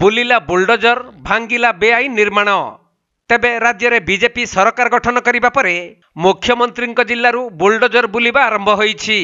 बुलिला bulldozer भांगिला बेआईन निर्माण। तेबे राज्य में बीजेपी सरकार गठन करने पर मुख्यमंत्री जिलू बुलडोजर बुलिबा आरंभ होईछि,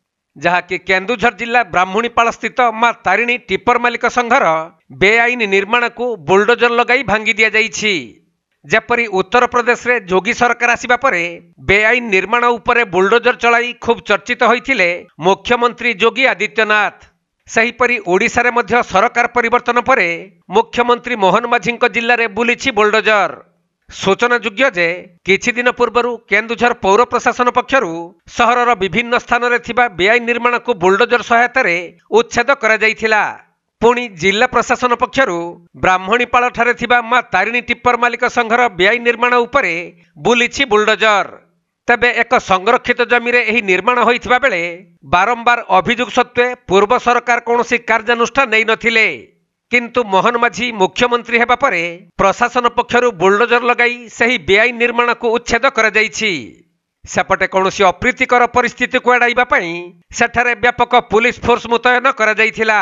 जहाँकि केन्दुझर जिला ब्राह्मणीपाल स्थित मां तारिणी टिप्पर मालिक संघर बेआईन निर्माण को बुलडोजर लगाई भांगी दि जाइछि। जेपरी उत्तर प्रदेश रे जोगी सरकार आसिबा परे बेआईन निर्माण उपरे बुलडोजर चलाई खूब चर्चित होइथिले मुख्यमंत्री योगी आदित्यनाथ। सेहीपरि ओडिशा रे मध्य सरकार परिवर्तन परे मुख्यमंत्री मोहन माझी जिले में बुलिछि बुलडोजर। सूचनायोग्य जे किछि दिन पूर्व केन्दुझर पौर प्रशासन पक्षरु सहरर विभिन्न स्थान में थिबा बेआईन निर्माण को बुलडोजर सहायता उच्छेद करा जाइथिला। पुणी जिला प्रशासन पक्षरु ब्राह्मणीपाल ठारे थिबा मां तारिणी टिप्पर मालिक संघर बेआईन निर्माण उपरे बुलिछि बुलडोजर। तेबे एक संरक्षित जमी रे एही निर्माण होइथिबा बेले बारंबार अभियोग सत्वे पूर्व सरकार कौनसी कार्यानुष्ठान नै नथिले, किंतु मोहन माझी मुख्यमंत्री हेबा परे प्रशासन पक्षरु बुलडोजर लगाई सही बेआईन निर्माण को उच्छेद करा जाइछि। सेपटे कौनसी अप्रीतिकर परिस्थिति को एड़ाइबा पई सेठारे व्यापक पुलिस फोर्स मुतयन करा जाइथिला।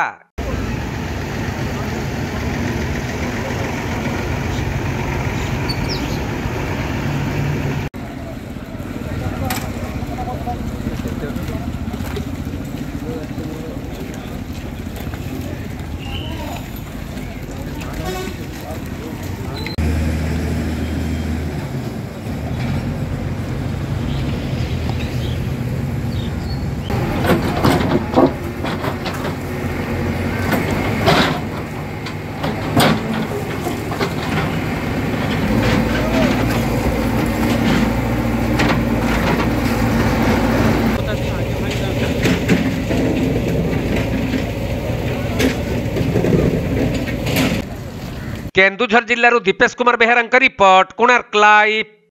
केन्दुझर जिल्लारू दीपेश कुमार बेहेरा रिपोर्ट, कोणार्क लाइव।